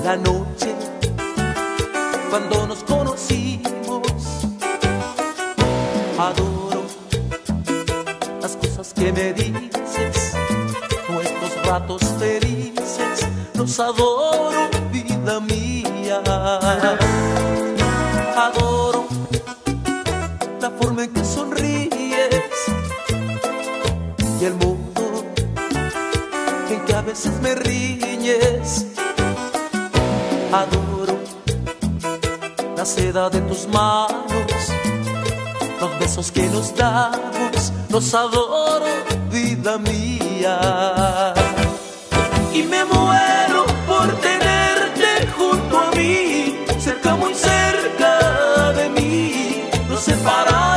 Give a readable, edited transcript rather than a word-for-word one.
la noche cuando nos conocimos. Adoro las cosas que me dices, nuestros ratos felices, los adoro, vida mía. Adoro la forma en que sonríes y el modo en que a veces me riñes. Adoro la seda de tus manos, los besos que nos damos, los adoro, vida mía. Y me muero por tenerte junto a mí, cerca, muy cerca de mí, no separarnos